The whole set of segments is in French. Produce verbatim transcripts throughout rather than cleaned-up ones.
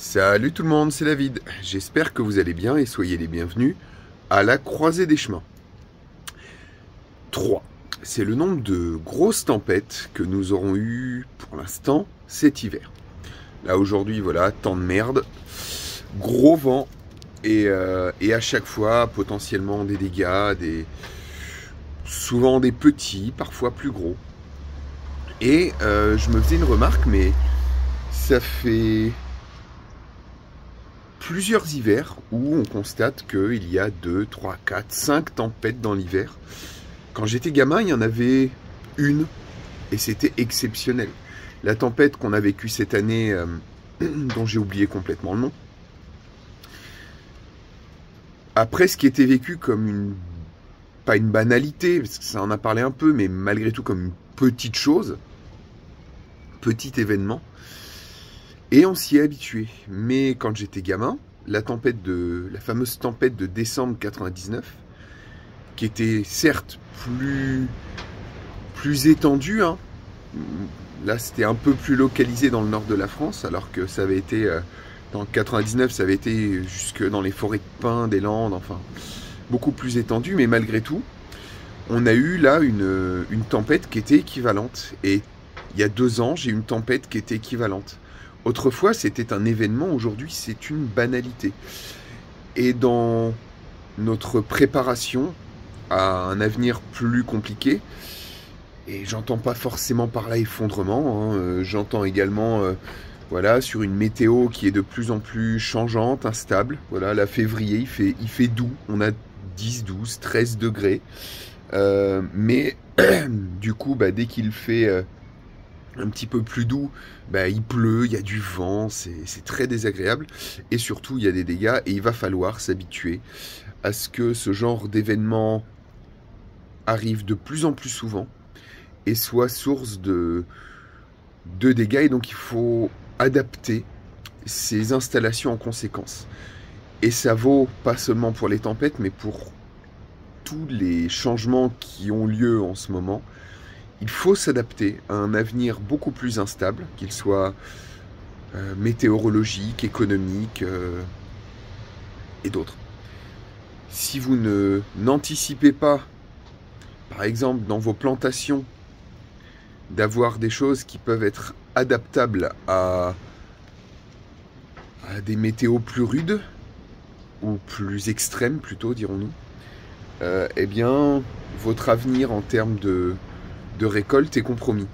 Salut tout le monde, c'est David. J'espère que vous allez bien et soyez les bienvenus à la croisée des chemins. trois. C'est le nombre de grosses tempêtes que nous aurons eues pour l'instant cet hiver. Là aujourd'hui, voilà, temps de merde, gros vent et, euh, et à chaque fois potentiellement des dégâts, des, souvent des petits, parfois plus gros. Et euh, je me faisais une remarque, mais ça fait plusieurs hivers où on constate qu'il y a deux, trois, quatre, cinq tempêtes dans l'hiver. Quand j'étais gamin, il y en avait une et c'était exceptionnel. La tempête qu'on a vécue cette année, euh, dont j'ai oublié complètement le nom, après ce qui était vécu comme une, pas une banalité, parce que ça en a parlé un peu, mais malgré tout comme une petite chose, petit événement, et on s'y est habitué. Mais quand j'étais gamin, la tempête de, la fameuse tempête de décembre quatre-vingt-dix-neuf, qui était certes plus, plus étendue, hein. Là c'était un peu plus localisé dans le nord de la France, alors que ça avait été, euh, dans quatre-vingt-dix-neuf, ça avait été jusque dans les forêts de pins, des Landes, enfin, beaucoup plus étendu, mais malgré tout, on a eu là une, une tempête qui était équivalente. Et il y a deux ans, j'ai eu une tempête qui était équivalente. Autrefois, c'était un événement, aujourd'hui, c'est une banalité. Et dans notre préparation à un avenir plus compliqué, et j'entends pas forcément par là effondrement, hein, euh, j'entends également euh, voilà, sur une météo qui est de plus en plus changeante, instable. Voilà, là, février, il fait, il fait doux, on a dix, douze, treize degrés. Euh, mais du coup, bah, dès qu'il fait euh, un petit peu plus doux, bah, il pleut, il y a du vent, c'est très désagréable. Et surtout, il y a des dégâts et il va falloir s'habituer à ce que ce genre d'événement arrive de plus en plus souvent et soit source de, de dégâts. Et donc, il faut adapter ces installations en conséquence. Et ça vaut pas seulement pour les tempêtes, mais pour tous les changements qui ont lieu en ce moment. Il faut s'adapter à un avenir beaucoup plus instable, qu'il soit euh, météorologique, économique euh, et d'autres. Si vous ne n'anticipez pas, par exemple dans vos plantations, d'avoir des choses qui peuvent être adaptables à, à des météos plus rudes, ou plus extrêmes plutôt, dirons-nous, euh, eh bien, votre avenir en termes de de récolte est compromis.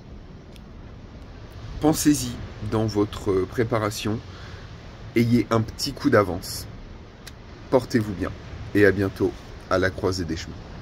Pensez-y dans votre préparation, ayez un petit coup d'avance. Portez-vous bien et à bientôt à la croisée des chemins.